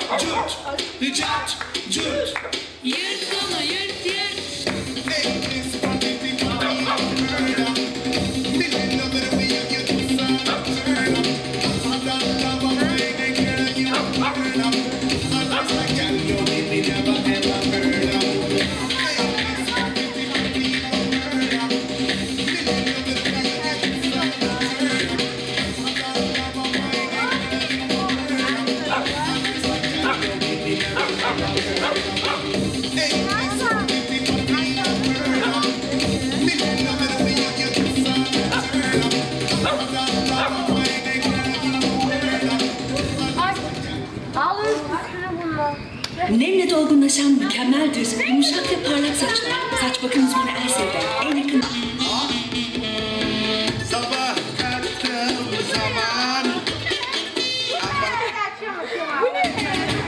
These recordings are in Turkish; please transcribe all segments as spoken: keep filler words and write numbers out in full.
cürt, cart, cürt. Yırt onu yırt yırt. Nemle dolgunlaşan mükemmel düz, yumuşak ve parlak saçlar. Saç bakım uzmanı Elsev'den en yakın. Sabah kalktığım zaman. Bu ne?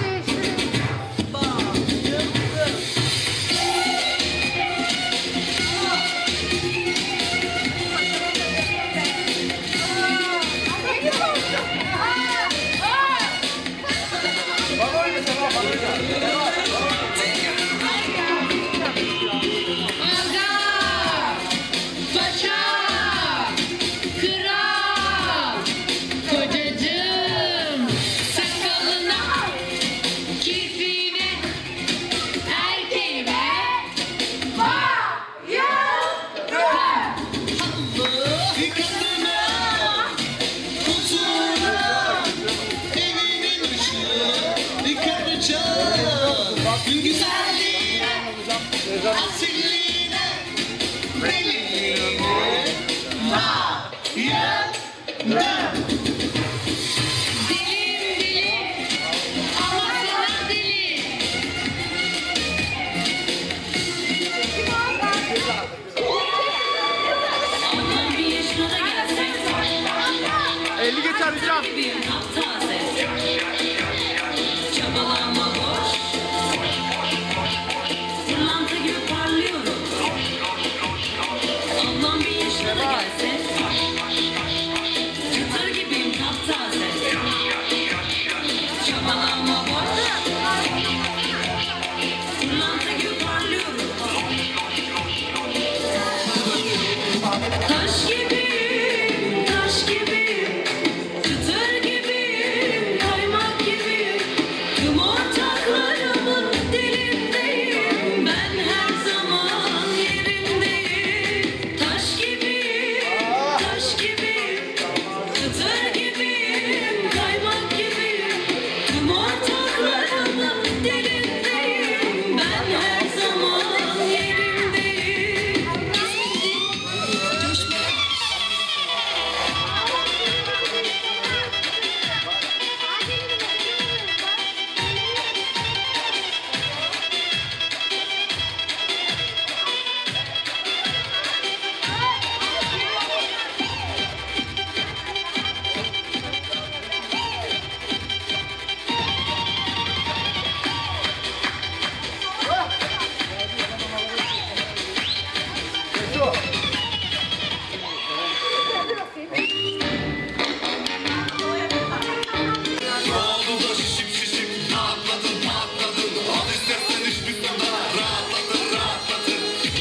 Asilliğine, deliliğine, bayıldım. Delim deli, ama sana deli. Allah'ım bir yaşına da gelsen. elli geçer hocam. Bir taptaze. Çabalama boş. Pırlanta gibi parlıyorum. Allah'ım bir yaşına da gelse. Çıtır gibiyim taptaze. Çabalama boş. Pırlanta gibi parlıyorum. Taş gibiyim, taş gibiyim. Çıtır gibiyim, kaymak gibiyim. Yumurtaklarımın dilindeyim. Ben her zaman yerimdeyim. Taş gibiyim, taş gibiyim. Çıtır gibiyim, kaymak gibiyim. Yumurtaklarımın dilindeyim. Ben her zaman yerimdeyim. Oldu da şişip şişip patladın patladın. Al istersen hiçbir soda rahatlatır rahatlatır.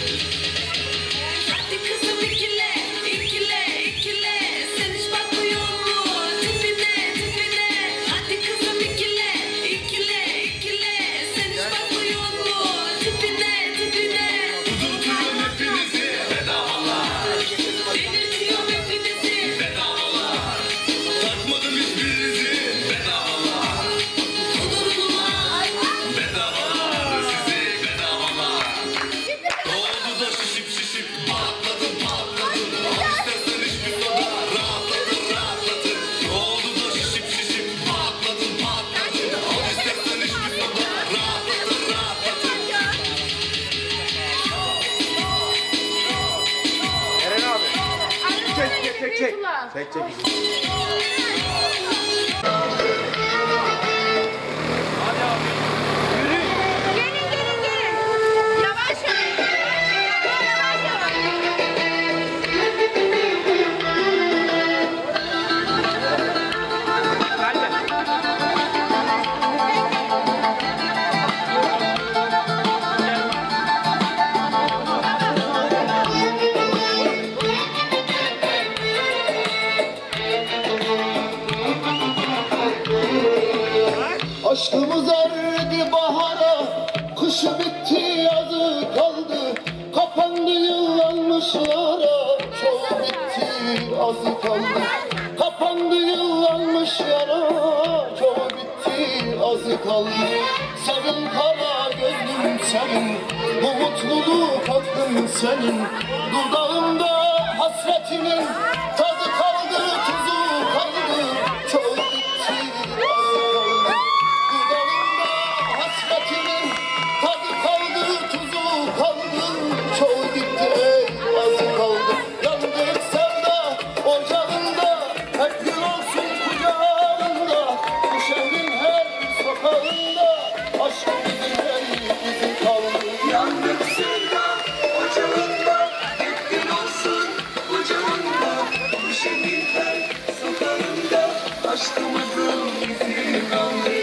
Hadi kızım ikile, ikile, ikile. Sen hiç bakmıyor mu tipine, tipine? Hadi kızım ikile, ikile, ikile. Sen hiç bakmıyor mu tipine, tipine? Kudurtuyorum hepinizi bedavalar. Delirtiyorum hepinizi. Bedavalar. Takmadım hiçbirinizi bedavalar. Kudurdular. Bedavalar sizi bedavalar. Oldu da şişip şişip patladın patladın. Al istersen hiçbir soda rahatlatır rahatlatır. Oldu da şişip şişip patladın patladın. Al istersen hiçbir soda rahatlatır rahatlatır. Eren abi. Çek çek çek çek. Çek çek. Hadi abi. Yürü. Gelin gelin gelin. Yavaş yavaş. Yavaş yavaş. Gelme. Aşkımız erdi bahara, kışı bitti yazı kaldı. Kapandı yıllanmışlara, çoğu bitti azı kaldı. Kapandı yıllanmış yara, çoğu bitti azı kaldı. Sevin kara gözlüm senin, bu mutluluk hakkın senin. Dudağımda hasretinin tadı kaldı, tuzu kaldı. Çoğu bitti azı kaldı. Dudağımda hasretinin tadı kaldı, tuzu kaldı. Çoğu gitti ey azı kaldı. Yandık sevda ocağında, hep gün olsun kucağında. Bu şehrin her sokağında aşkımızın her izi kaldı. Yandık sevda ocağında, hep gün olsun kucağında. Bu şehirler sokağında aşkımızın izi kaldı.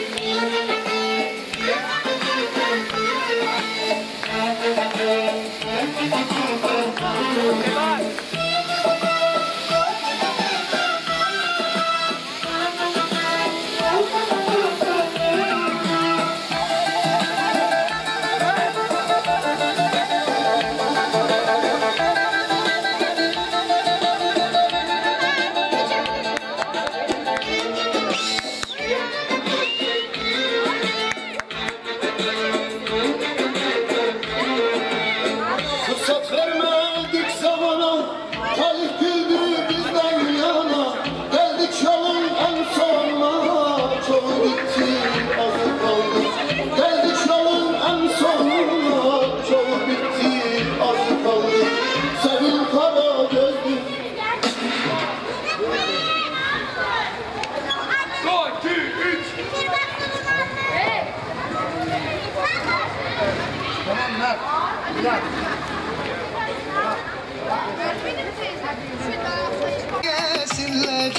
Fırsat vermedik zamana, talih güldü bizden yana. Geldik yolun en sonuna, çoğu gitti azı kaldı. Geldik yolun en sonuna, çoğu bitti azı kaldı. Sevin kara gözlüm. Son, iki, üç. Tamam lan. Bırak. Gelsinler.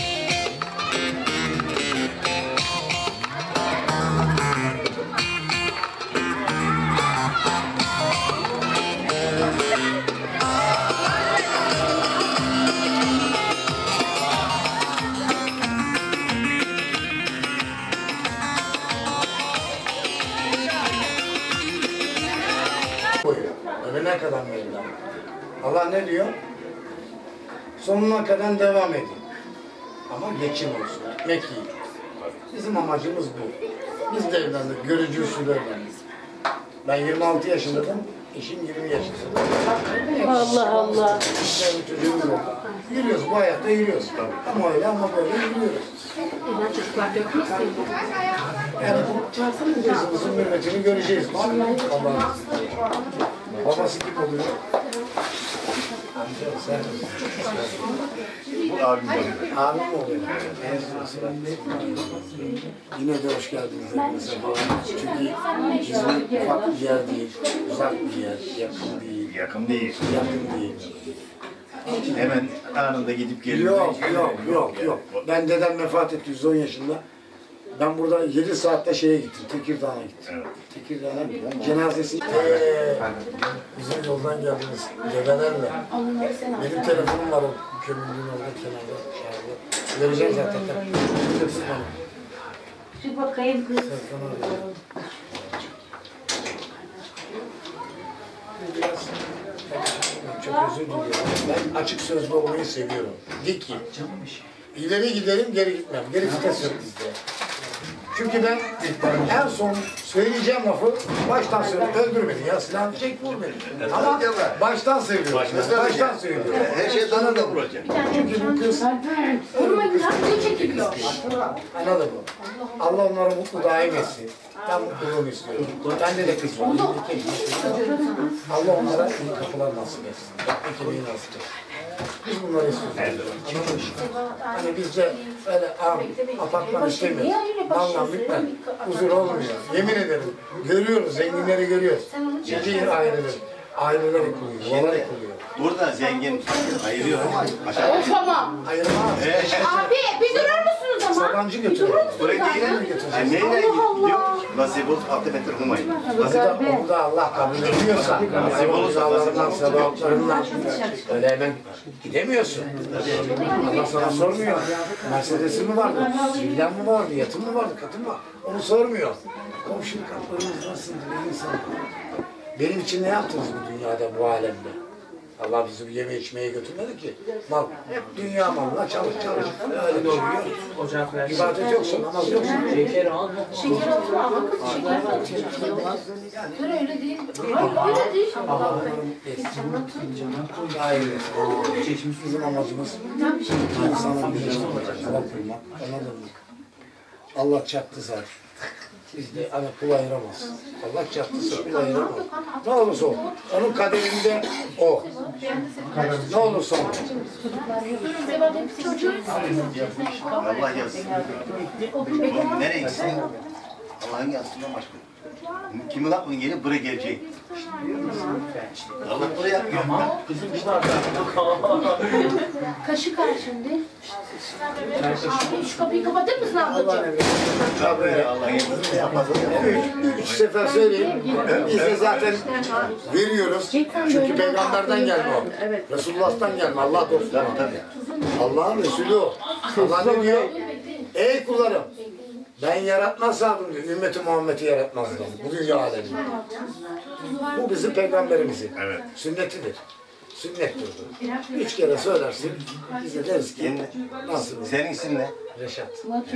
Ölene kadar Mevlam. Allah ne diyor? Sonuna kadar devam edin. Ama geçim olsun. Gitmek iyi. Bizim amacımız bu. Biz de evlendik. Görücü usulü evlendik. Ben yirmi altı yaşındaydım. Eşim yirmi yaşında. Allah Allah. İşte bu çocuğumuz oldu. Yürüyoruz. Bu hayatta yürüyoruz. Ama öyle ama böyle yürüyoruz. Evden çocuklar dökmüşsün. Yani bu kızımızın mürvetini göreceğiz. Allah'ın izniyle. Babası kim oluyor? Amca sen misin? Bu abim benim. Abim mi oluyor? Yine de hoş geldiniz hepinize falan. Çünkü bizim ufak bir yer değil, uzak bir yer, yakın değil, Yakın değil. yakın değil. Hemen anında gidip geliyor. Yok, yok, yok, yok. Ben dedem vefat etti yüz on yaşında. Ben burada yedi saatte şeye gittim, Tekirdağ'a gittim. Evet. Tekirdağ'a cenazesi. Eee bizim yoldan geldiniz dedelerle. Benim telefonum var o kömürlüğün orada kenarda. Şarjda. Vereceğim zaten. Getirsin bana. Şu bakayım kız. Serkan arıyor. Biraz çok özür diliyorum. Ben açık sözlü olmayı seviyorum. Dik ki. İleri giderim, geri gitmem. Geri vites yok bizde. Çünkü ben en son söyleyeceğim lafı baştan söylüyorum. Öldür beni ya, silahını çek vur beni. Ama baştan söylüyorum. Baştan söylüyorum. Her şey tanrı da vuracak. Çünkü bu kız Vurmayın lan, bu çekiliyor. anladın mı? Allah onları mutlu daim etsin. Ben mutluluğunu istiyorum. Bende de kız var. Allah onlara iyi kapılar nasip etsin. Ekmeği nasip etsin. Biz bunları istiyoruz. Hani bizce öyle am, apartman istemiyoruz. Malla bitmez. Huzur olmuyor. Yemin ederim. Görüyoruz, zenginleri görüyoruz. Cici aileler. Aileler kuruyor, yuvalar kuruyor. Burada zengin ayırıyor ama aşağı. Tamam. Ayırmaz. Abi bir durur musunuz ama? yabancı götürüyor. Oraya değil mi? E, neyle gidiyor? Nasip olsun altı metre humayı. Nasip onu da Allah kabul ediyorsa, nasip olursa Allah'ından, sevaplarından öyle hemen gidemiyorsun. Allah sana sormuyor. Mercedes'in mi vardı, villan mı vardı, yatın mı vardı, katın mı var? Onu sormuyor. Komşuluk haklarımız nasıldı be insan? Benim için ne yaptınız bu dünyada, bu alemde? Allah bizi bir yeme içmeye götürmedi ki. Mal, hep dünya malına çalış çalış. Öyle oluyor. İbadet yoksa, namaz yoksa. Şeker al. Şeker al ama kız şeker al. Öyle öyle değil. Öyle değil. Hayır. Bizim amacımız insanın bilinçli olacak. Allah kılmak. Anladın mı? Allah çaktı zaten. Biz de ana kul ayıramaz. Allah çaktıysa kul ayıramaz. Ne olursa o. Onun kaderinde o. Ne olursa o. Allah yazsın. Nereye gitsin? Allah'ın yazsından başka. Kimin aklına gelip buraya gelecek? Allah buraya yapıyor. Kaşık al şimdi. Abi şu kapıyı kapatır mısın ablacığım? Tabii. Allah yazsın. Yapmaz. Üç, üç sefer söyleyeyim. Biz de zaten veriyoruz. Çünkü peygamberden gelme o. Resulullah'tan gelme. Allah dostu. Allah'ın Resulü o. Allah ne diyor? Ey kullarım. Ben yaratmazsam diyor. Ümmeti Muhammed'i yaratmazdım. Bu dünya alemi. Bu bizim peygamberimizin. Evet. Sünnetidir. Sünnettir bu. Üç kere söylersin. Biz de deriz ki nasıl? Senin isim ne? Reşat.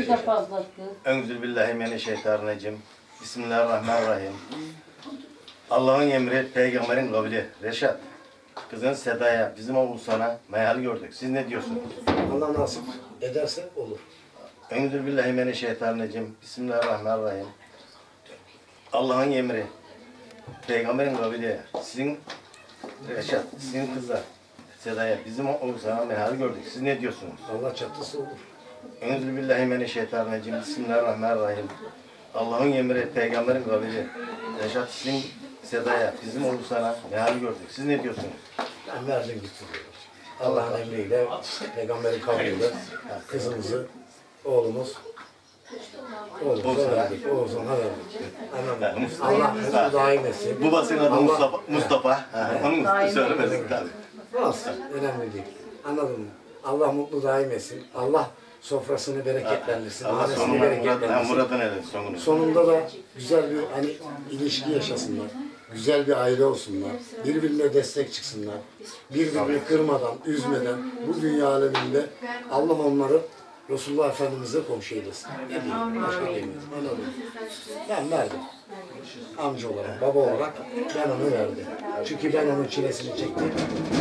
Euzubillahimineşşeytanirracim. Bismillahirrahmanirrahim. Allah'ın emri, peygamberin kavli. Reşat. Kızın Seda'ya, bizim Oğuzhan'a meyhal gördük. Siz ne diyorsunuz? Allah nasip ederse olur. Euzubillahimineşşeytanirracim. Bismillahirrahmanirrahim. Allah'ın emri, peygamberin kavli. Sizin Reşat, sizin kızlar Seda'ya, bizim Oğuzhan'a meyhal gördük. Siz ne diyorsunuz? Allah çatısı olur. Euzubillahimineşşeytanirracim. Bismillahirrahmanirrahim. Allah'ın emri, peygamberin kavli. Reşat, sizin Seda'ya, bizim Oğuzhan'a meyhal gördük. Siz ne diyorsunuz? Ben verdim gitti diyoruz. Allah'ın emriyle, peygamberin kavliyle kızımızı, oğlumuz, oğlumuza verdik, Oğuzhan'a verdik. Anladın mı? Allah hızlı daim etsin. Babasının adı Mustafa. Mustafa. Ha, onun da söylemedik tabii. Olsun, önemli değil. Anladın mı? Allah mutlu daim etsin. Allah sofrasını bereketlendirsin. Allah Ailesini sonuna bereketlendirsin. Murat'ın eli sonunu. Sonunda da güzel bir hani ilişki yaşasınlar. Güzel bir aile olsunlar. Birbirine destek çıksınlar. Birbirini kırmadan, üzmeden bu dünya aleminde Allah onları Resulullah Efendimiz'e komşu eylesin. Ne diyeyim? Başka demiyorum. Anladın mı? Ben verdim. Amca olarak, baba olarak ben onu verdim. Çünkü ben onun çilesini çektim.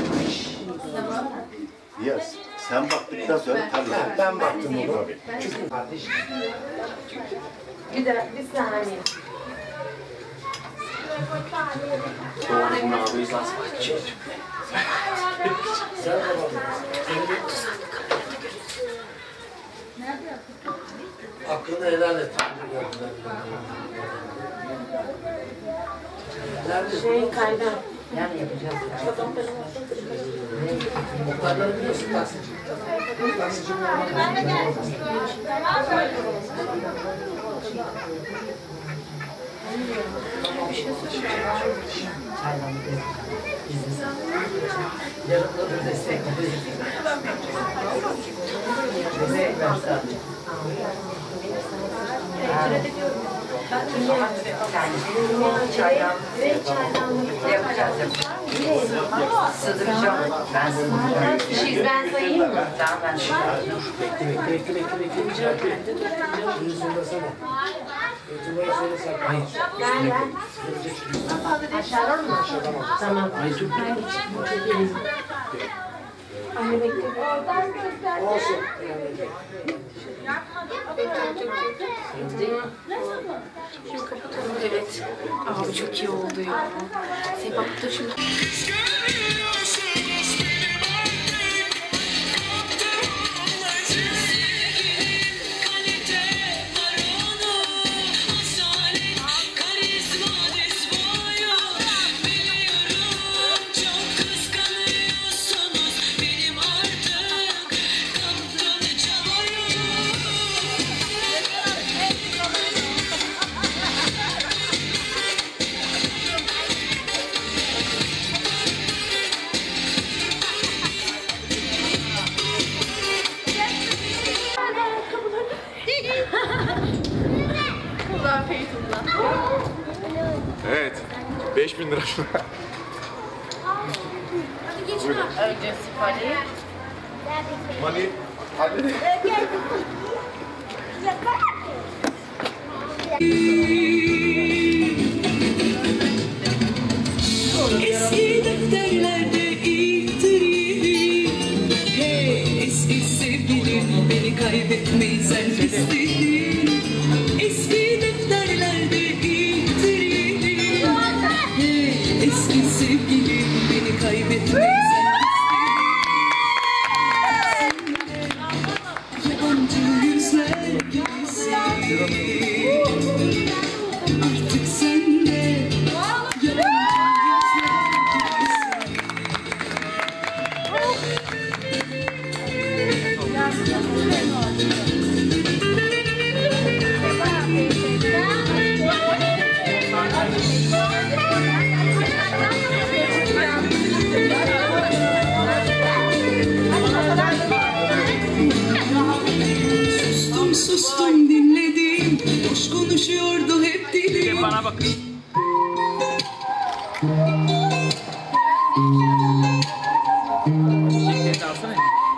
Ya sen baktıktan sonra tabii. Ben, ben baktım onu. Çünkü kardeş. Bir de bir saniye. Sen de bakın. Aklını helal et. Nerede? Şey kaynar. Muhtarları biliyorsun taksici. Taksici Yarınları destekleriz. Bize versen. Çaydan yapacağız. Sığdıracağım. Ben sığdıracağım. Siz ben sayayım mı? Tamam ben sığdıracağım. Bekle bekle bekle bekle bekle. Bir söylesene. Youtube'a söylesene. Hayır. Ben ben. Aşağıdan mı? Tamam. Anne bekle. Olsun. Şimdi kapatalım. Evet. Abi çok iyi oldu ya. Sebap da şimdi. Kullan Feytullah. Evet. beş bin lira. Önce Sifali. Mani. Hadi. Eski defterlerde ittireyim. Hey eski sevgilim, beni kaybetmeyi sen istedin. Eski defterlerde ittireyim. Hey eski sevgilim, beni kaybetmeyi sen istedin. Yabancı yüzler gibisin. Artık sen de sustum sustum dinledim. Boş konuşuyordu hep dilim. Bana bakın. Şeklini alsana.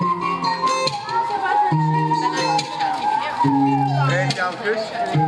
Evet Cankuş.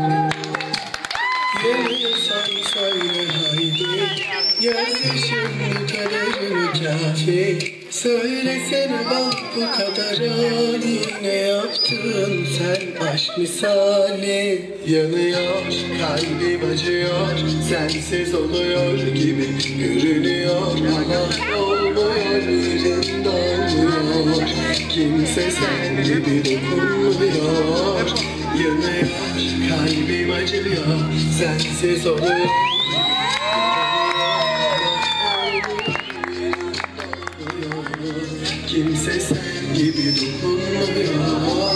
Sen söyle haydi, gözyaşımın kararını kafi. Söylesene bak bu kadar ani, ne yaptın sen aşk misali. Yanıyor, kalbim acıyor, sensiz oluyor gibi görünüyor. Ama olmuyor, yerim dolmuyor, kimse sen gibi dokunmuyor. Yanıyor, kalbim acıyor, sensiz oluyor. Kimse sen gibi dokunmuyor.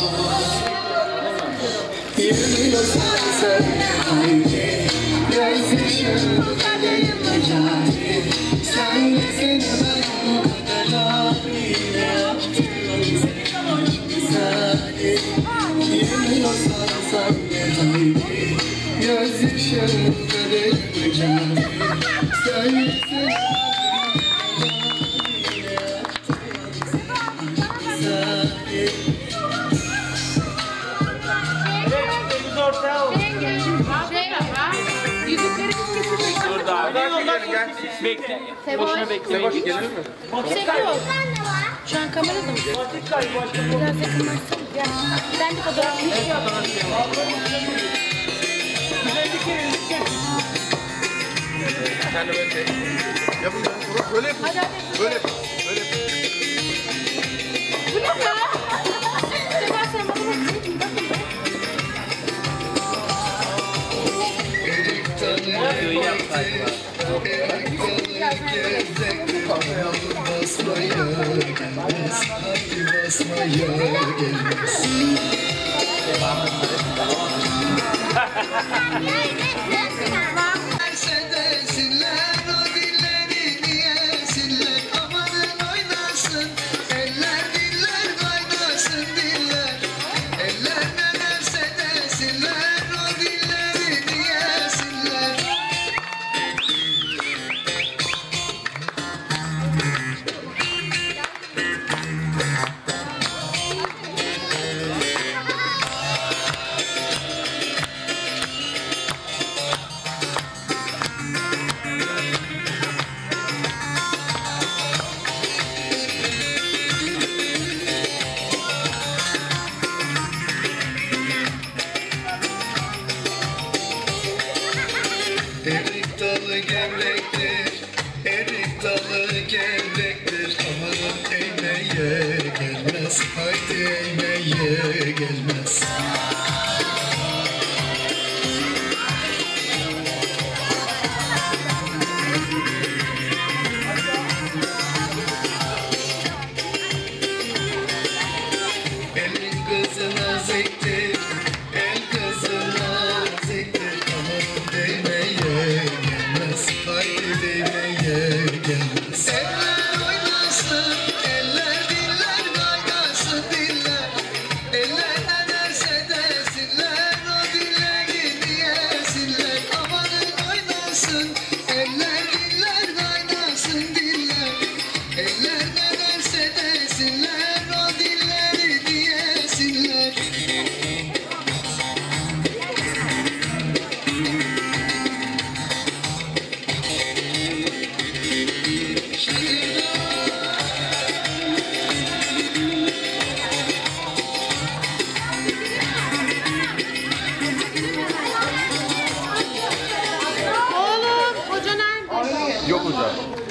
Yanıyorsan sen haydi, gözyaşım bu kadarım cari. Sen desene ben bu kadar abi, ne yaptın sen aşk misali. Yanıyorsan sen de haydi, gözyaşım bu kadarım cari. Sen desene Burada abi. Bekle. Boşuna bekle. Boş gelir mi? Şu an kamerada mı? Biraz yakınlaşsın. Gel. Ben de fotoğraf çekiyorum. Sen de böyle şey. Yapın ya. Böyle yapın. Böyle yapın. Böyle yapın. Bu ne ya? Sefa sen bana bakın. Bakın. Videoyu yap sayfa. basmaya gelmez, haydi basmaya gelmez. Desinler o dilleri diyesinler, amanın oynasın. Eller diller kaynasın diller. Eller ne derse desinler o dilleri diyesinler. Erik dalı gevrektir, erik dalı gevrektir. Amanın eğmeye gelmez, haydi eğmeye gelmez. Elin kızına ziktir, el kızına ziktir. Amanın değmeye gelmez, haydi değmeye gelmez. Eller oynasın, eller diller kaynasın diller. Eller olacak.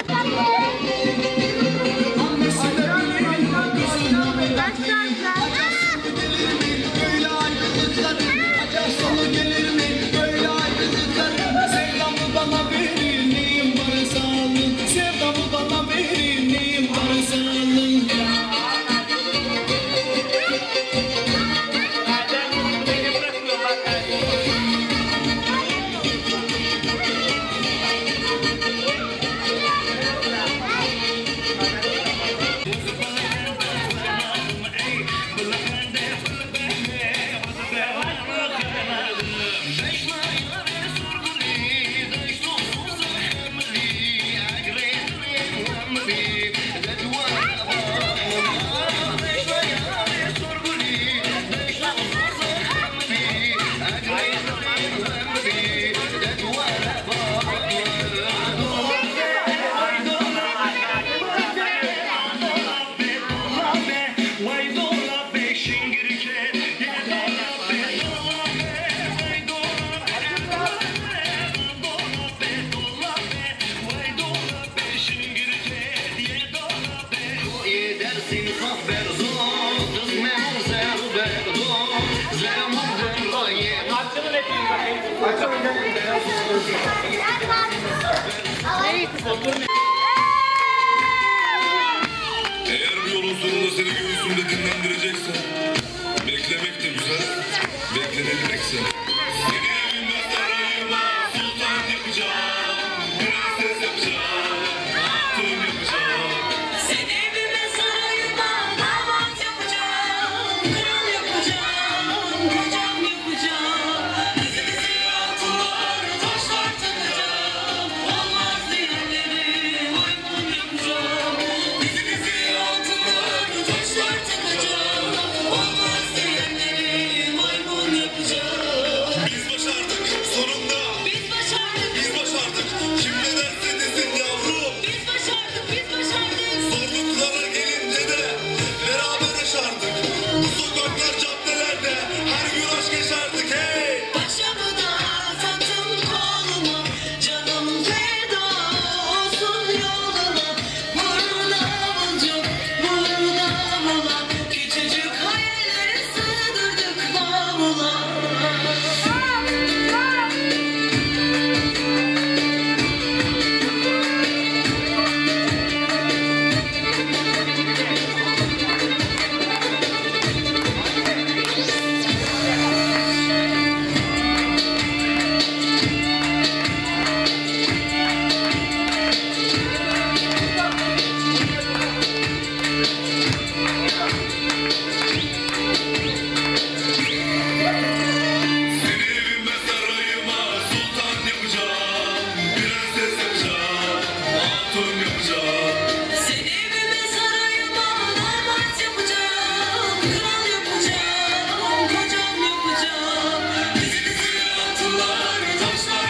Eğer bu yolun sonunda seni göğsümde dinlendireceksen, beklemek de güzel, beklenilmekse. Seni evimde sarayıma sultan yapacağım, prenses yapacağım, hatun yapacağım. Seni evime sarayıma damat yapacağım, kral yapacağım, kocam yapacağım. Dizi dizi altınlar, taşlar takacağım, olmaz diyenleri maymun yapacağım. Dizi dizi altınlar, taşlar takacağım, olmaz diyenleri maymun yapacağım. Biz başardık sonunda, Biz başardık, biz başardık. Kim ne derse desin yavrum. biz başardık, biz başardık. Zorluklara gelince de beraber yaşardık. Bu sokaklar caddelerde her gün aşk yaşardık hey. Başımı da taktım koluma, canım feda olsun yoluna. Vur davulcu, vur davula, küçücük hayalleri sığdırdık bavula. Seni evime sarayıma sultan yapacağım, prenses yapacağım, hatun yapacağım. Seni evime sarayıma damat yapacağım, kral yapacağım, kocam yapacağım. Dizi dizi altınlar, taşlar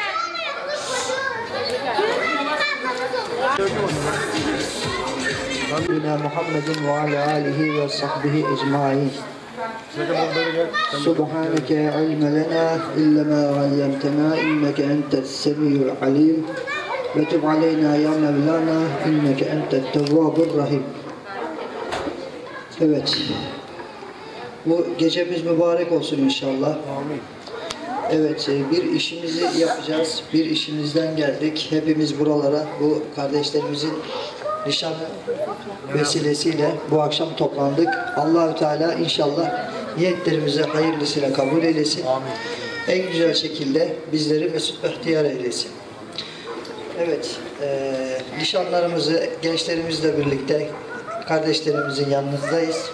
سيدنا محمد وعلى آله وصحبه أجمعين سبحانك لا علم لنا إلا ما علمتنا إنك أنت السميع العليم وتب علينا يا مولانا إنك أنت التواب الرحيم. Evet. Bu gecemiz mübarek olsun inşallah. Evet, bir işimizi yapacağız. Bir işimizden geldik. Hepimiz buralara bu kardeşlerimizin nişanı vesilesiyle bu akşam toplandık. Allahü Teala inşallah niyetlerimizi hayırlısıyla kabul eylesin. Amin. En güzel şekilde bizleri mesut bahtiyar eylesin. Evet, e, nişanlarımızı gençlerimizle birlikte kardeşlerimizin yanındayız.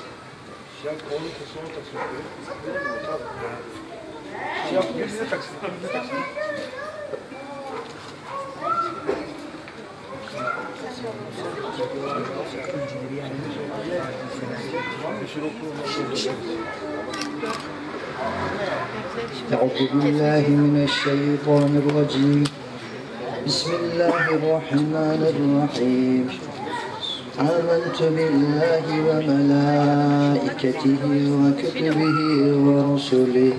أعوذ بالله من الشيطان الرجيم بسم الله الرحمن الرحيم آمنت بالله وملائكته وكتبه ورسله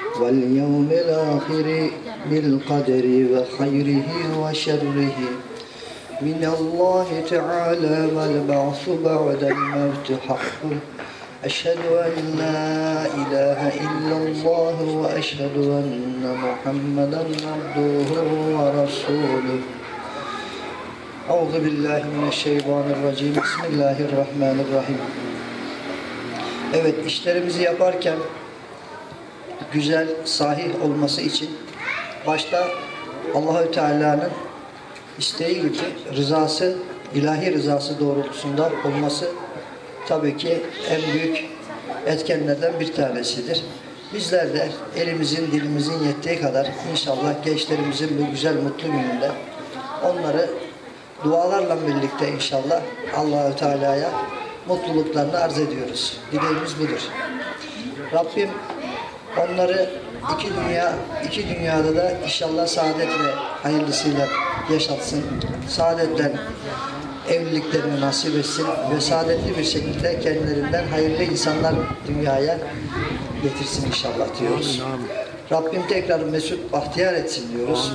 واليوم الآخر بالقدر وخيره وشره من الله تعالى والبعث بعد الموت حق أشهد أن لا إله إلا الله وأشهد أن محمدا عبده ورسوله أعوذ بالله من الشيطان الرجيم بسم الله الرحمن الرحيم. Evet, işlerimizi yaparken güzel, sahih olması için başta Allahü Teala'nın isteği gibi rızası, ilahi rızası doğrultusunda olması tabii ki en büyük etkenlerden bir tanesidir. Bizler de elimizin, dilimizin yettiği kadar inşallah gençlerimizin bu güzel, mutlu gününde onları dualarla birlikte inşallah Allahü Teala'ya mutluluklarını arz ediyoruz. Dileğimiz budur. Rabbim onları iki dünya, iki dünyada da inşallah saadetle hayırlısıyla yaşatsın. Saadetle evliliklerini nasip etsin ve saadetli bir şekilde kendilerinden hayırlı insanlar dünyaya getirsin inşallah diyoruz. Rabbim tekrar mesut bahtiyar etsin diyoruz.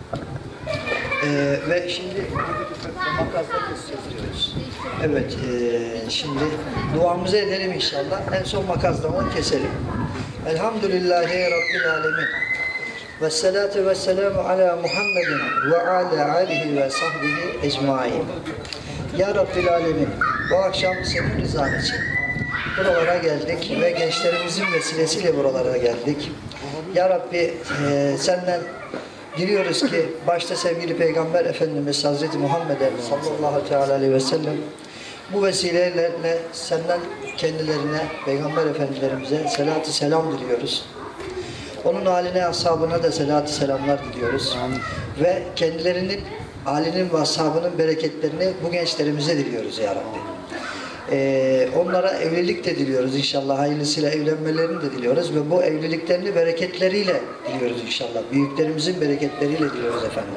Ee, ve şimdi makasla keseceğiz diyoruz. Evet, e, şimdi duamızı edelim inşallah. En son makasla keselim. Elhamdülillahi Rabbil alemin. Ve salatu ve selamu ala Muhammedin ve ala alihi ve sahbihi ecmain. Ya Rabbil alemin, bu akşam senin rızan için buralara geldik ve gençlerimizin vesilesiyle buralara geldik. Ya Rabbi, e, senden diliyoruz ki başta sevgili Peygamber Efendimiz Hazreti Muhammed'e sallallahu teala aleyhi ve sellem bu vesilelerle senden kendilerine, Peygamber Efendilerimize selat-ı selam diliyoruz. Onun haline, ashabına da selat-ı selamlar diliyoruz. Amin. Ve kendilerinin, halinin ve ashabının bereketlerini bu gençlerimize diliyoruz ya Rabbi. Ee, onlara evlilik de diliyoruz inşallah. Hayırlısıyla evlenmelerini de diliyoruz ve bu evliliklerini bereketleriyle diliyoruz inşallah. Büyüklerimizin bereketleriyle diliyoruz efendim.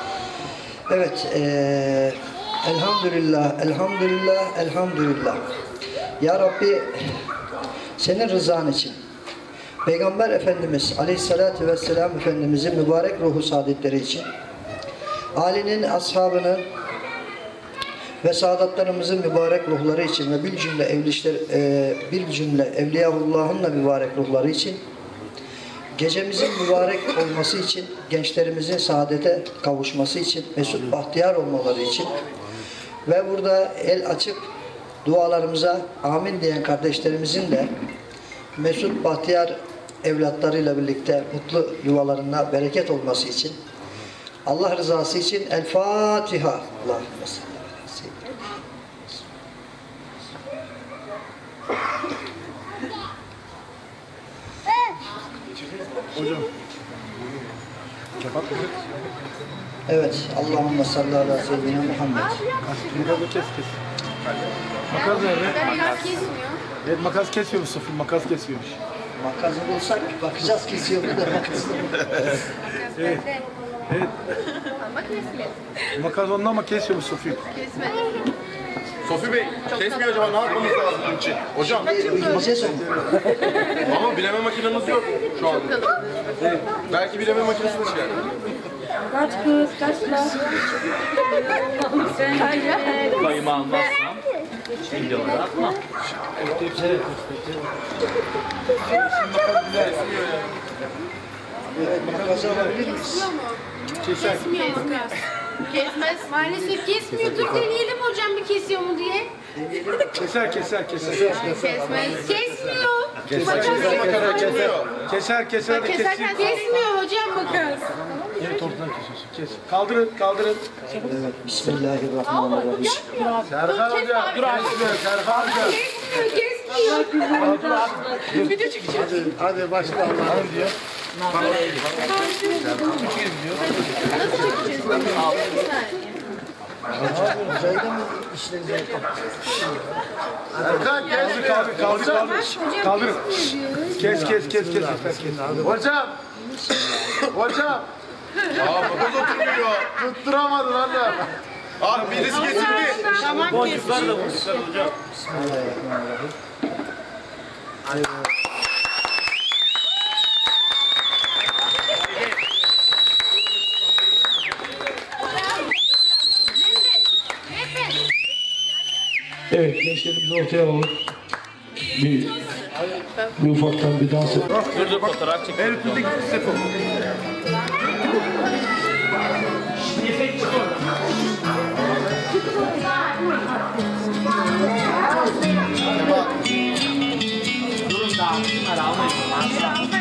Evet, ee, elhamdülillah, elhamdülillah, elhamdülillah. Ya Rabbi, senin rızan için Peygamber Efendimiz Aleyhisselatü Vesselam Efendimizin mübarek ruhu saadetleri için, âlinin, ashabının ve saadatlarımızın mübarek ruhları için ve bir cümle evlişler, e, bir cümle Evliyaullah'ın da mübarek ruhları için, gecemizin mübarek olması için, gençlerimizin saadete kavuşması için, mesut bahtiyar olmaları için ve burada el açıp dualarımıza amin diyen kardeşlerimizin de mesut bahtiyar evlatlarıyla birlikte mutlu yuvalarına bereket olması için, Allah rızası için El Fatiha. Allahümme salli. Hocam. Kapat mı? Evet. Allahümme salli ala seyyidina Muhammed. Makası kes kes. Makas nerede? Makas kesmiyor. Evet, makas kesmiyor Mustafa. Makas kesmiyormuş. Makası bulsak bakacağız kesiyor mu da makası. Evet. Evet. Ama kesmiyor. Makas ondan ama kesmiyor Mustafa. Kesme. Sofi Bey, kesmiyor acaba ne yapmamız lazım bunun için? Hocam. Bileceğiz onu. Ama bileme makinemiz yok şu an. Evet. Belki bileme makinesi de çıkar. Kaç kız, kaç lan? Kayımı almazsam videoları atmam. Evet, makası alabilir miyiz? Keser. Kesmiyor makas. Kesmez. Maalesef kesmiyor. Dur deneyelim hocam bir kesiyor mu diye. Keser, keser, keser. Kesmez. Kesmiyor. Keser, keser, keser. Keser, keser de Keserken kessin. kesmiyor hocam makas. Evet, ortadan kesiyorsun. Kes. Kaldırın, kaldırın. Evet, Bismillahirrahmanirrahim. Serkan Hoca, kesmiyor. Serkan Hoca. Kesmiyor, kesmiyor. Video çekeceğiz. Hadi, hadi başla Allah'ım diyor. Nasıl çekeceğiz? Uzayda mı işlerinizi yapalım? Erkan kes. Kaldır, kaldır, kaldır. Kaldır. Kes, kes, kes, kes. kes. Hocam. Hocam. Aa, papaz oturmuyor. Tutturamadın anne. Ah, birisi kesildi. Tamam, Boncuklar da boncuklar hocam. Bismillahirrahmanirrahim. Evet, gençlerimizi ortaya alalım. Bir, bir ufaktan bir dans et. Dur dur fotoğraf çek. En üstteki step o. Durun daha. Hadi almayın.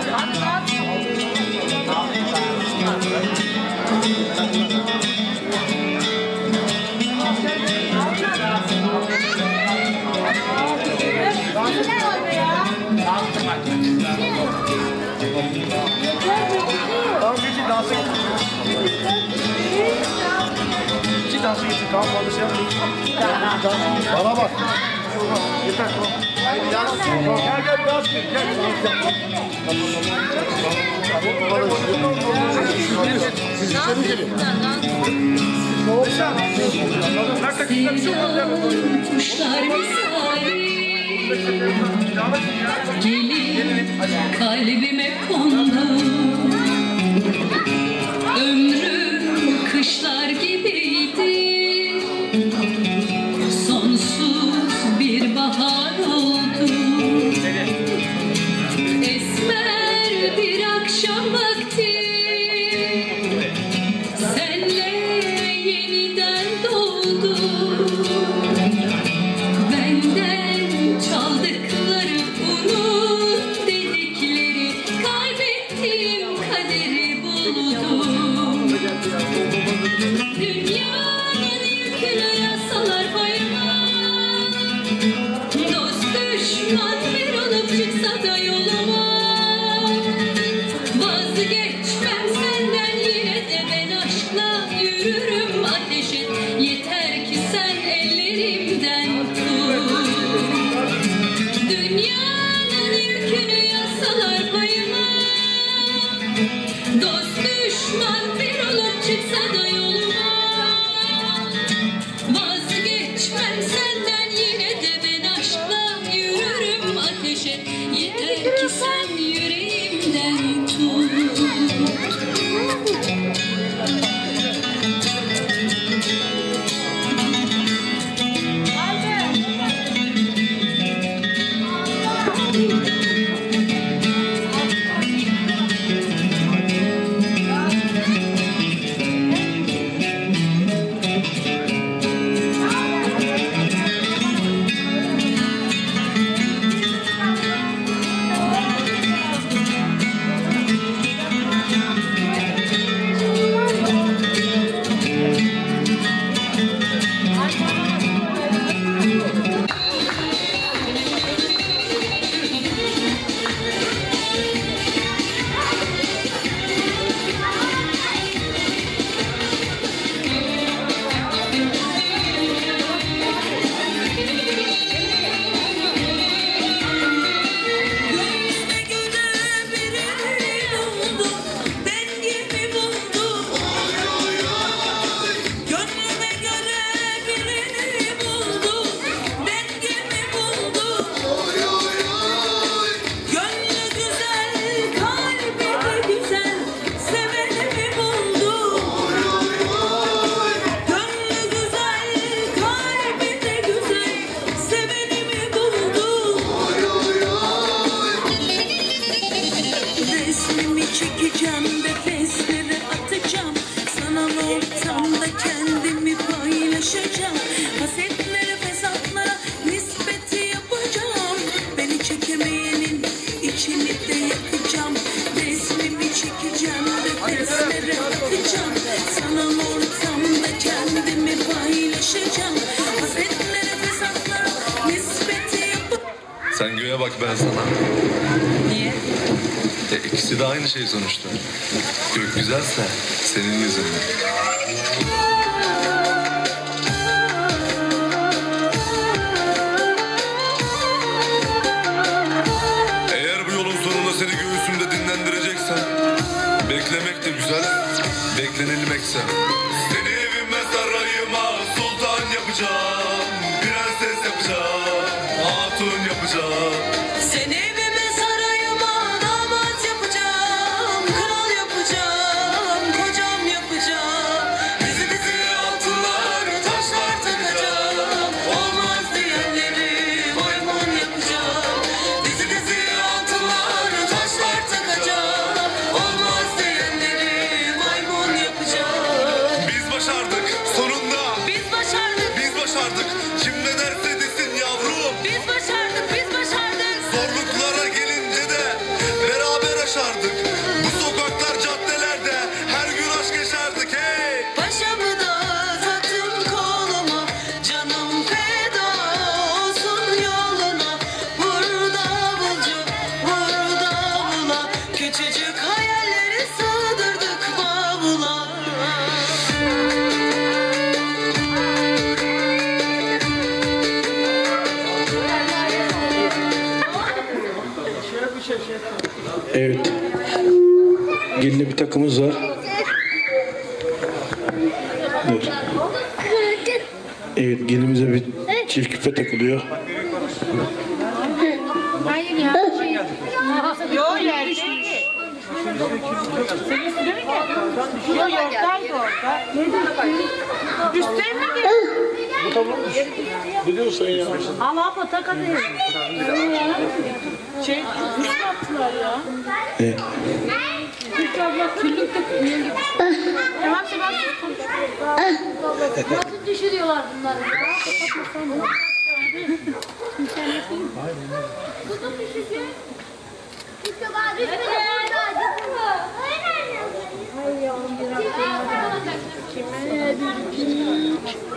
Tamam geçin dansa geçin. İki dansa geçin. Tamam fazla şey yapmayın. Bana bak. Yeter tamam. Gel gel dans et. Gel. Siz içeri gelin. Kuşlar misali gelip kalbime kondu. Ömrüm kışlar gibiydi, sonsuz bir bahar oldu. Esmer bir akşam vakti senle yeniden doğdu. Benden çaldıkları unut dedikleri, kaybettiğim kaderi buldum. Dünyanın yükünü yasalar payıma, dost düşman bir olup çıksa da yoluma, vazgeçmem senden yine de ben aşkla yürürüm ateşe, yeter ki sen ellerimden tut. Dünyanın yükünü yasalar payıma, dost düşman bir olup çıksa da yoluma, vazgeçmem senden yine de ben aşkla yürürüm ateşe, yeter ki sen yüreğimden tut. Sen göğe bak ben sana. Niye? E, ikisi de aynı şey sonuçta. Gök güzelse senin yüzünden. Eğer bu yolun sonunda seni göğsümde dinlendireceksen, beklemek de güzel, beklenilmek eksen. Seni evime sarayıma sultan yapacağım, prenses yapacağım, hatun yapacağım. Seni evime sarayıma damat yapacağım, kral yapacağım, kocam yapacağım. Dizi dizi altınlar, taşlar takacağım. Olmaz Evet. Geline bir takımız var. Evet. Evet, gelimize bir çift küpe takılıyor. Hayır ya. Yok yerde. Senin üstüne mi geldi? Yok yoktaydı orada. Üstüne mi geldi? Bu tamam mı? Biliyorsun ya. Al abla tak hadi. Şey, üstüne attılar ya. Ne? Üstü abla küllük de niye gibi. Tamam tamam. Nasıl düşürüyorlar bunları ya? Kutu düşüşü. İşte bana düşmedi. Hayır yavrum. Kime bir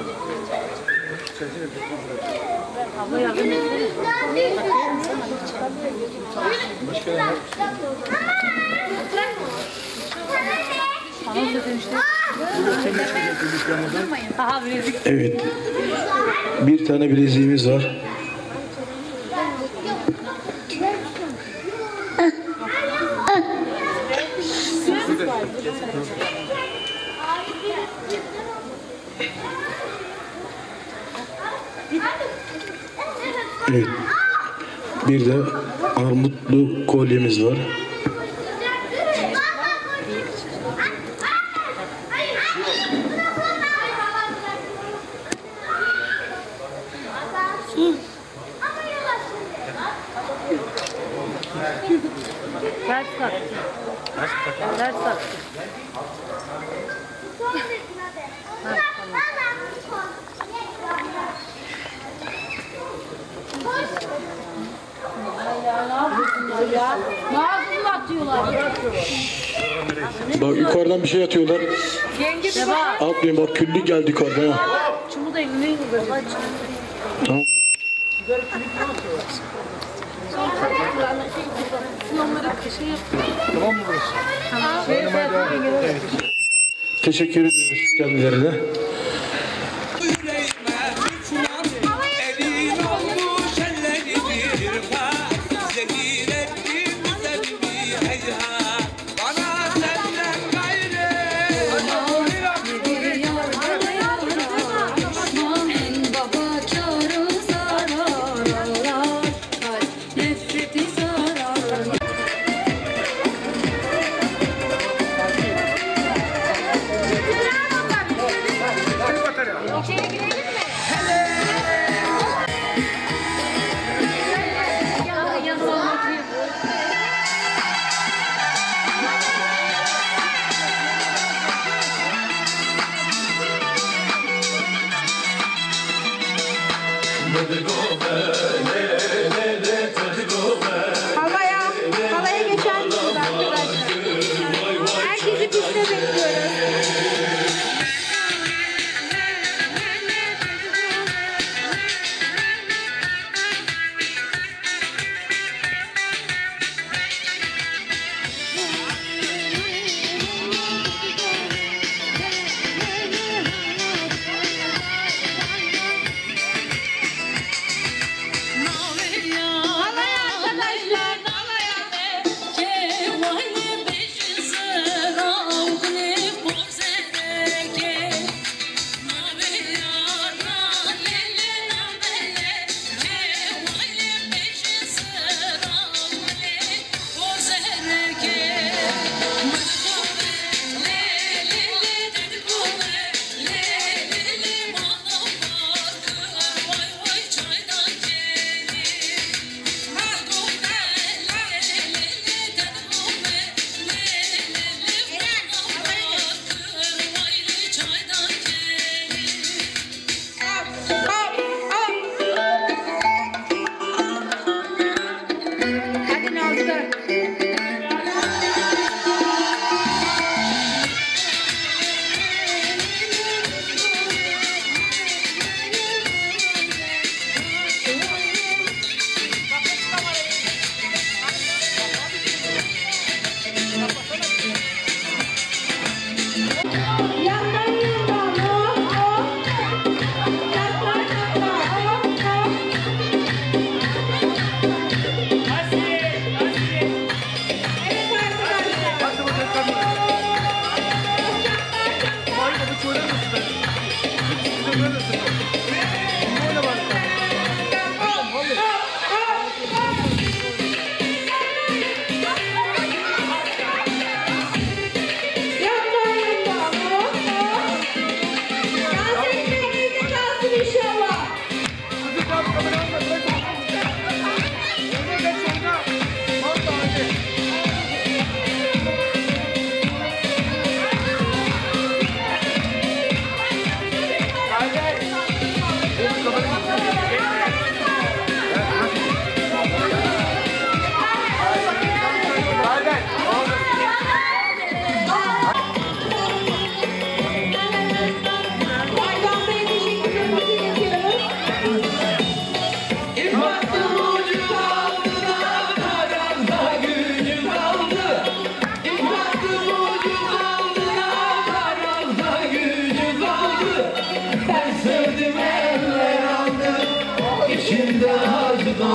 abla yardım etsene. Evet. Bir tane bileziğimiz var. Evet. Bir de armutlu kolyemiz var. Ters tak. Ters tak. Ya, mağazını atıyorlar. Bak yukarıdan bir şey atıyorlar. Yenge de bak. Atmayın bak, küllü geldi yukarıdan. Ha. Çumu da eline yürüyor. Tamam. Tamam mı burası? Tamam. Evet. Teşekkür ederiz kendilerine. Havaya, havaya geçer misiniz arkadaşlar? Herkesi piste bekliyoruz.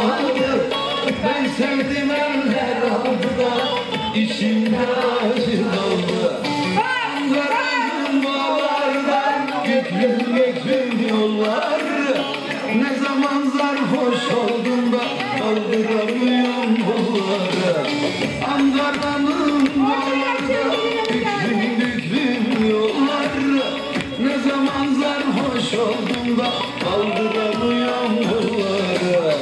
olmadı. Ben sevdim eller aldı da işimde acı kaldı. Ankara'nın bağlardan göklüm göklüm yollar. Ne zaman sarhoş oldum da kaldıramıyorum yolları. Ankara'nın bağlarda büklüm büklüm yollar. Ne zaman sarhoş oldum da kaldıramıyorum yolları.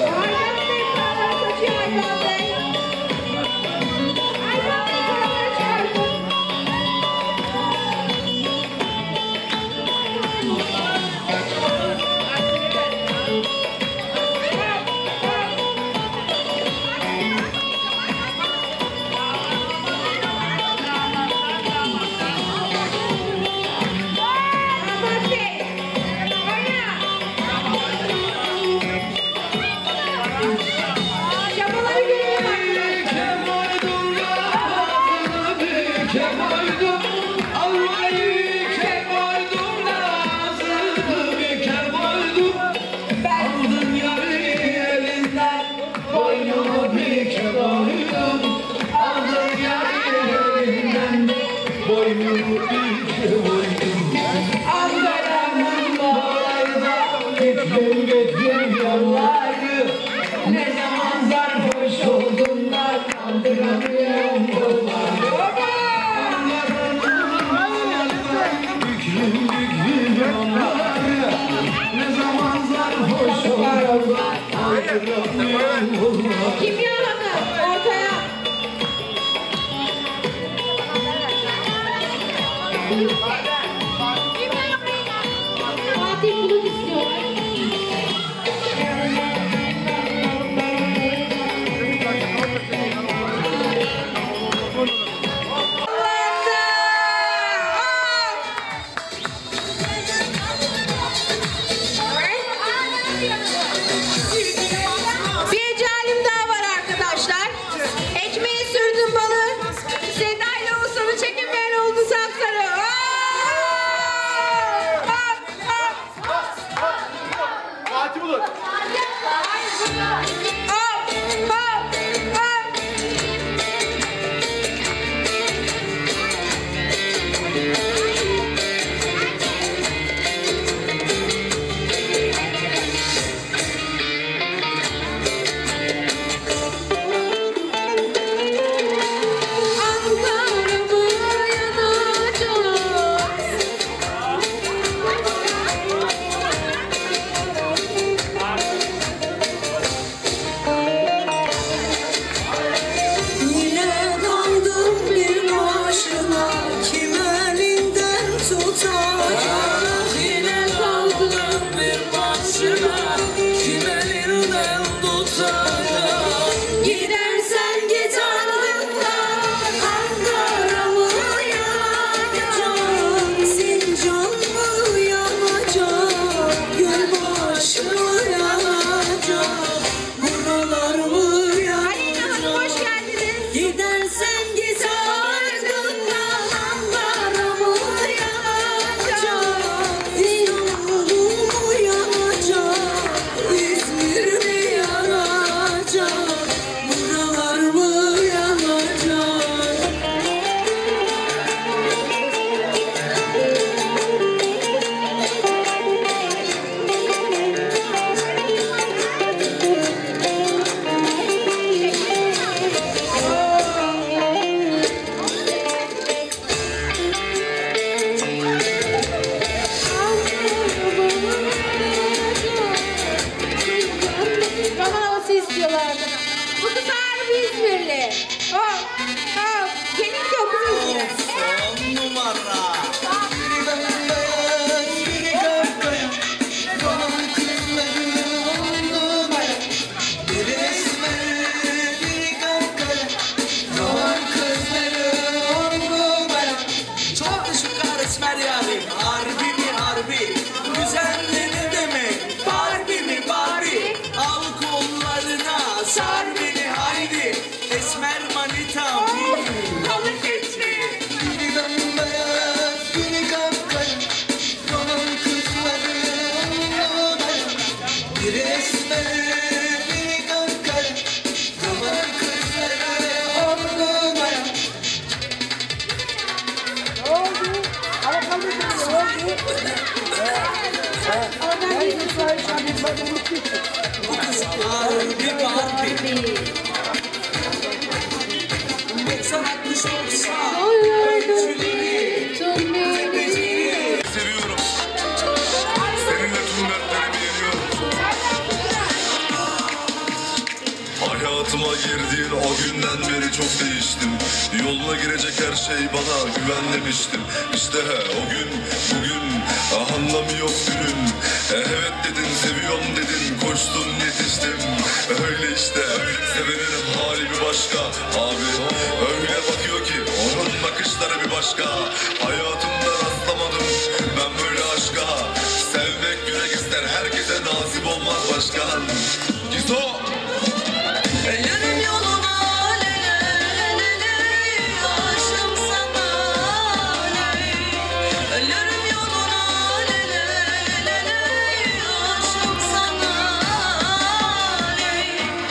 Ankara'nın bağlarda göklüm göklüm yolları. Ne zaman sarhoş oldum da kaldıramıyorum yolları. Ankara'nın bağlarda büklüm büklüm yolları. Ne zaman sarhoş oldum da kaldıramıyorum yolları. Kim yaladı? Ortaya. Fatih Bulut istiyor. Bir ecalim daha var arkadaşlar. Ekmeği sürdüm balı. Seda ile Oğuzhan'ı çekinmeyen oldu sapsarı. Fatih Bulut. Gidersen git ardından Ankara mı yanacak, Sincan mı yanacak, Gölbaşı mı yanacak, buralar mı yanacak? Gidersen git ardından Ankara mı yanacak, İstanbul mu yanacak, İzmir mi yanacak, buralar mı yanacak? Roman havası istiyorlardı. Bu kız harbi İzmirli. Hop hop. Gelin yok kız İzmirli. On numara. Biri bembeyaz, biri kapkaya. Doğan kızları on numara. Biri esmer, biri kapkaya. Doğan kızları on numara. Çok düşük esmer yani. Harbi mi harbi? Güzelliği ne demek? Barbie mi Barbie? Al kollarına sar beni haydi. Esmer manitam. Alık etme. Biri bembeyaz. Seviyorum. Seninle tüm dertlerimi yeniyorum. Hayatıma girdiğin o günden beri çok değiştim. Yoluna girecek her şey bana güven demiştim. İşte he, o gün, bugün, ah, anlamı yok günün. E, evet dedin, seviyorum dedin, koştum yetiştim. Öyle işte, sevenin hali bir başka. Abi öyle bakıyor ki onun bakışları bir başka. Hayatımda rastlamadım ben böyle aşka. Sevmek yürek ister, herkese nasip olmaz başkan. Gizo! Ölürüm yoluna lele lele aşığım sana lele. Ölürüm yoluna lele lele aşığım sana lele.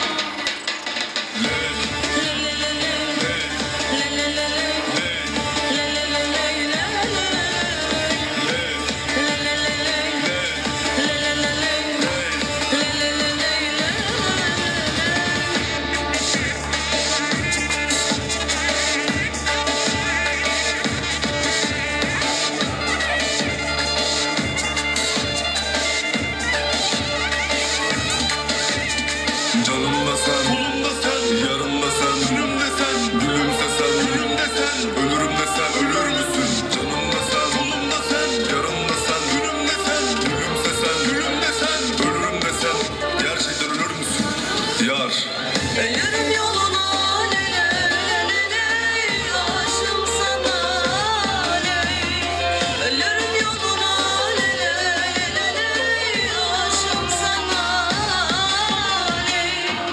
Canımda sen, kulumda sen, yarımda sen, günümde sen, gülümse sen, gülümde sen, ölürümde sen, ölür müsün? Canımda sen, kulumda sen, yarımda sen, günümde sen, gülümse sen, gülümde sen, ölürümde sen, gerçekten ölür müsün? Yar. Ölürüm yoluna lele lele aşığım sana lele. Ölürüm yoluna lele lele aşığım sana lele.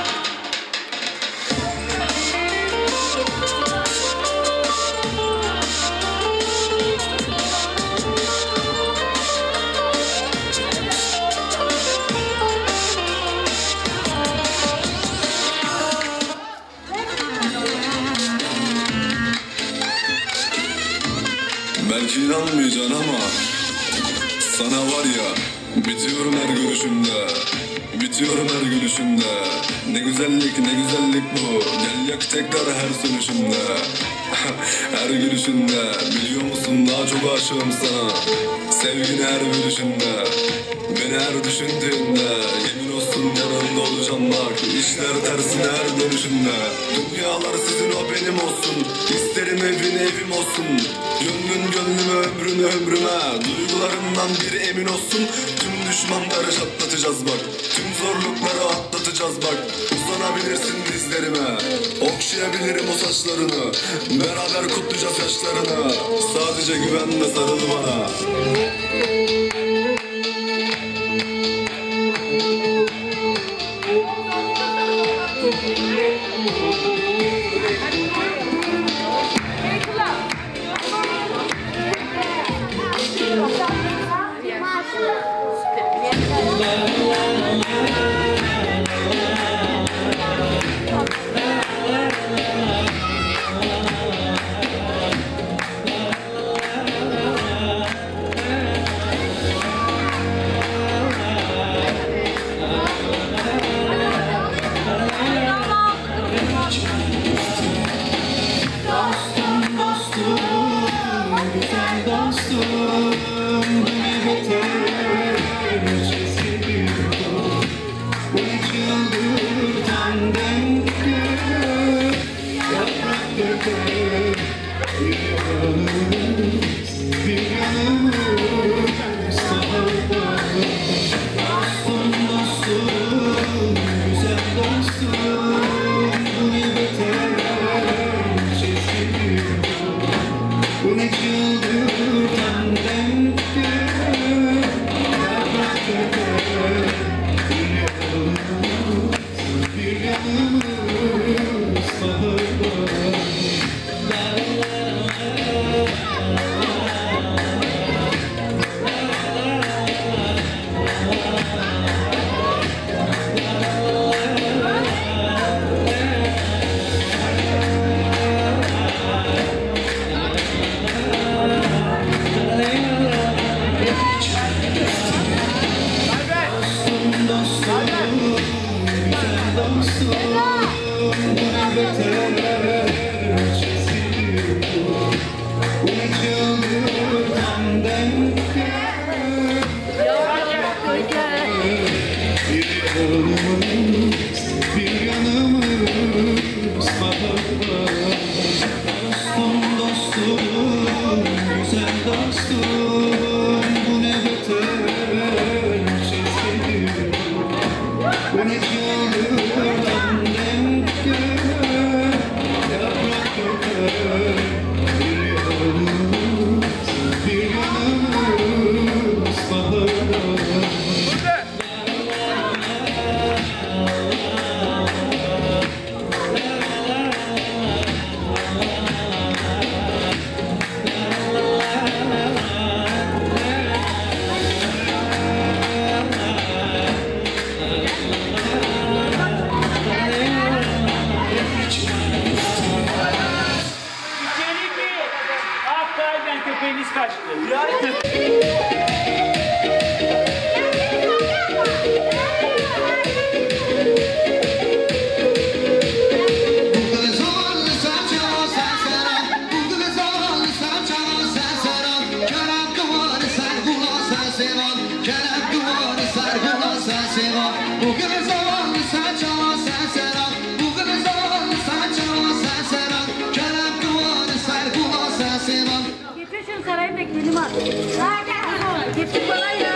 Belki inanmayacaksın ama sana var ya, bitiyorum her görüşünde, bitiyorum her gülüşünde. Ne güzellik ne güzellik bu, gel yak tekrar her sönüşümde. Her gülüşünde, biliyor musun daha çok aşığım sana. Sevgini her gülüşünde, beni her düşündüğünde, yemin olsun yanında olacağım bak. İşler tersine her dönüşünde. Dünyalar sizin o benim olsun, İsterim evin evim olsun. Gönlün gönlüme ömrünü ömrüme, duygularından bir emin olsun. Tüm düşmanları çatlatacağız bak, tüm zorlukları atlatacağız bak. Uzanabilirsin dizlerime, okşayabilirim o saçlarını, beraber kutlayacağız yaşlarını. Sadece güvenle sarıl bana. sahiden köpeğiniz kaçtı. Getir şunu sarayın bekledim ha. Getir bana ya.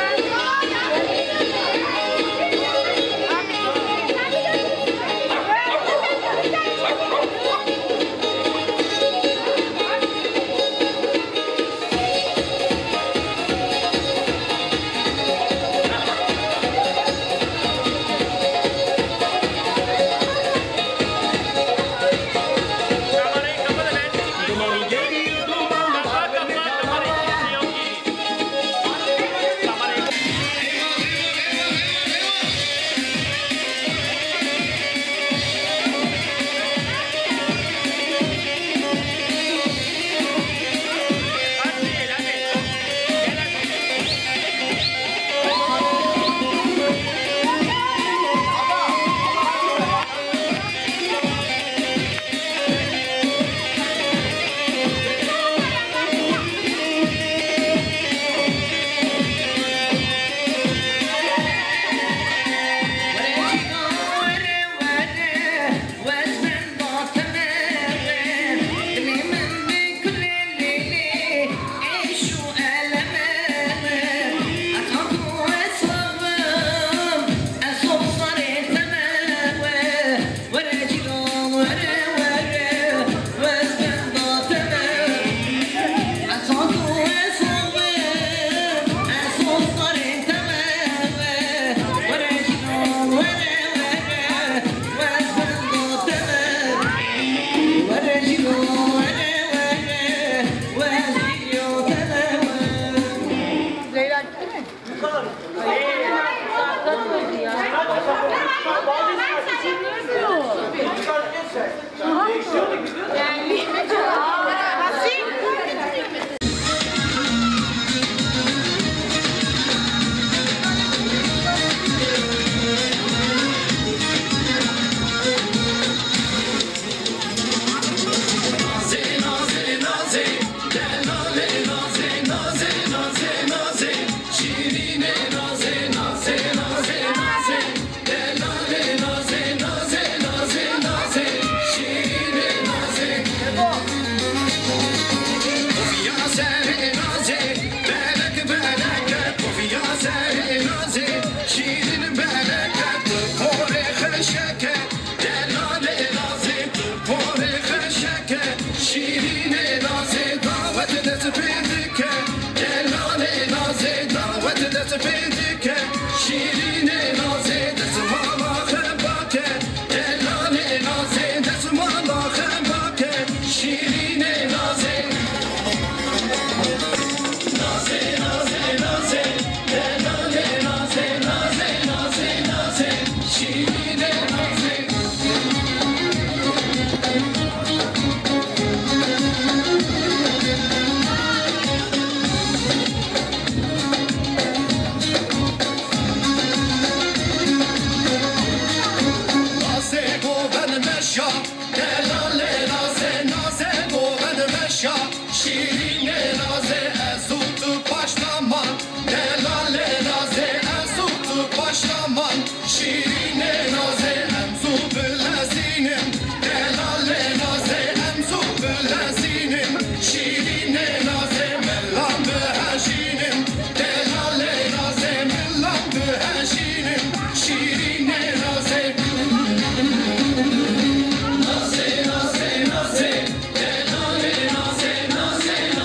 Naze, naze, naze,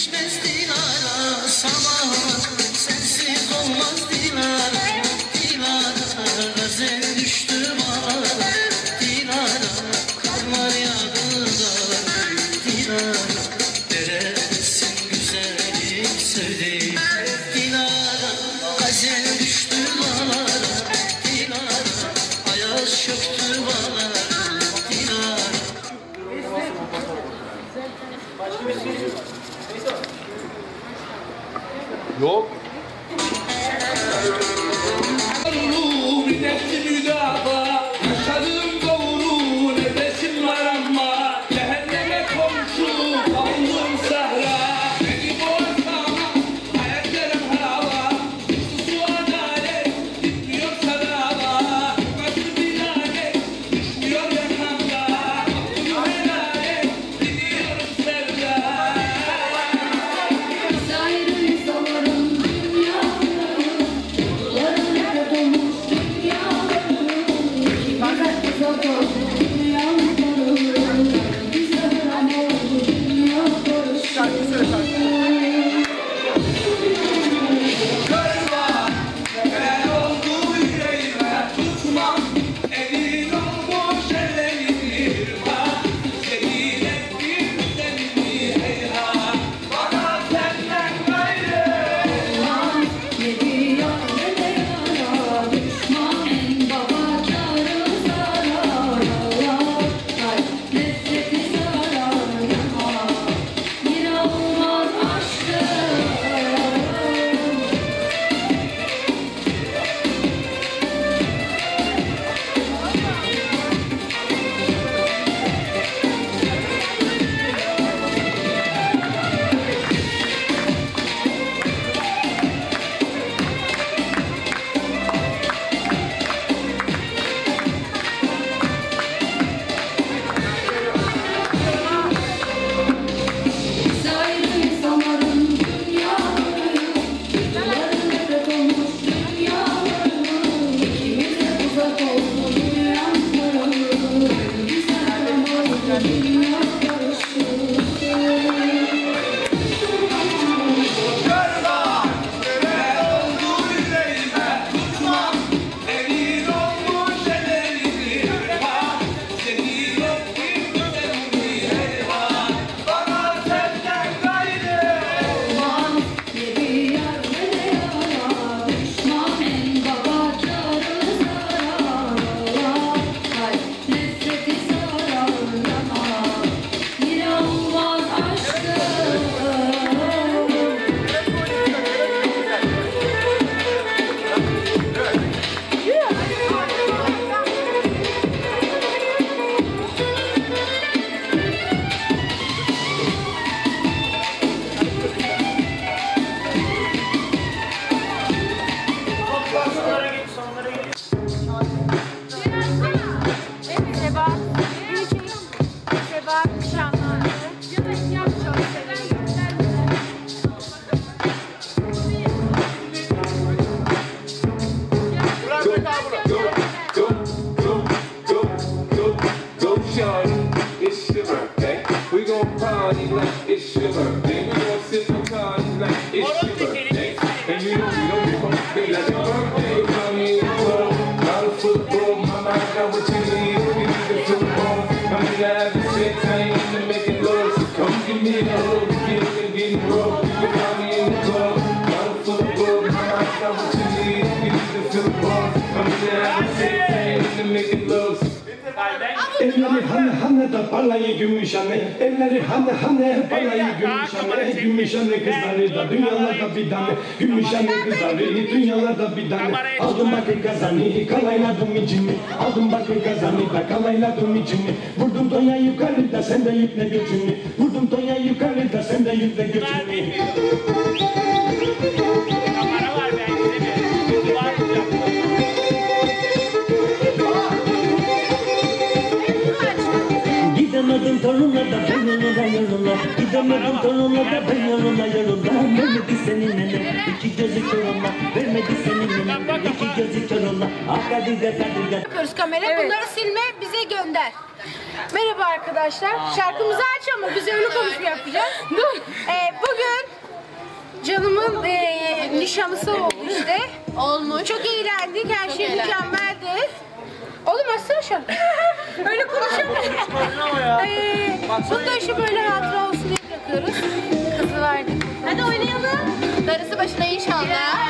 pişmez Dilara, sabah sensiz olmaz Dilara. Dilara, gazel düştü bana, Dilara, karlar yağdı dağlar, Dilara, neredesin güzelim sevdiğim, Dilara, gazel düştü bana, Dilara, ayaz çöktü bana, Dilara. Yok. Bir nefsi müdafaa, yaşadığım doğru nefesim var ama cehenneme komşu kaldım sahra. Beni boğazlama, hayatlarım hava, su adalet, gitmiyor sadava. Nasıl bir lanet, düşmüyor yakamda, aklımı helal et, gidiyorum sevda. Sayrı savarım dünyalarım, yollarına dolmuş dünyalarım. İkimize uzak oldu dünyalarım, bize haram oldu dünya barışı. Kırma, ben olduğu yüreğime tutmam, elin olmuş ellerini hırma, senin ettin senini heyha, bana senden gayrı. Yedi yar ve yara, düşman en baba kârı zarar. Kalp nefreti zarar yana, bir olmaz aşkım. Sayrı samarım dünyalarım, yollarına dolmuş dünyalarım. İkimize uzak oldu dünyalarım, bize haram oldu dünya barışı. Kırma, ben olduğu yüreğime tutmam, elin olmuş ellerini hırma, senin ettin senini heyha, bana senden gayrı. Olmaz yedi yar ve de yara, düşman en baba kârı zarar. Kalp nefreti zarar yana, bir olmaz aşkım. Seba, Seba nişanlandı. Çok Go, go, go, go, go, go, shawty, it's your birthday. We gon' party like it's your birthday. We gon' sip a party like it's your birthday. And you know we don't give a fuck like your birthday. Call me in the club, not a football. Mama, I got what you need. We need a football. I'm in the having sex, I ain't into making love. So come give me a hug, get it and get it rough. You can call me in the club, not a football. Mama, I got what you need. We need a football. I'm in the having sex, I ain't into making love. Elleri hane hane da balayı gümüşhane, elleri hane hane balayı gümüşhane, gümüşhane kızları da dünyalarda bir tane, gümüşhane kızları dünyalarda bir tane. Aldım bakır kazanı, kalayladım içini, aldım bakır kazanı da kalayladım içini. Vurdum Tonya yukarıda sen de yükle göçünü, vurdum Tonya yukarıda sen de yükle göçünü. Kamera var ben gidemiyorum. Duvar yapacağım. Gidemedim torunla da ben yoluna yoluna, gidemedim torunla da ben yoluna yoluna. Vermedi senin nene, iki gözü kör olma, vermedi senin nene, iki gözü kör olma. Ah hadi de hadi de. Yapıyoruz kamera. Bunları silme bize ve gönder. Merhaba arkadaşlar. Şarkımızı aç ama biz öyle konuşma yapacağız. Dur. Ee, bugün canımın e, nişanlısı oldu işte. Olmuş. Çok eğlendik. Her şey mükemmeldi. Oğlum açsana şu an. Öyle konuşamıyorum. ee, bunu da işte böyle hatıra olsun diye bırakıyoruz. Kızı verdik. Hadi oynayalım. Darısı başına inşallah.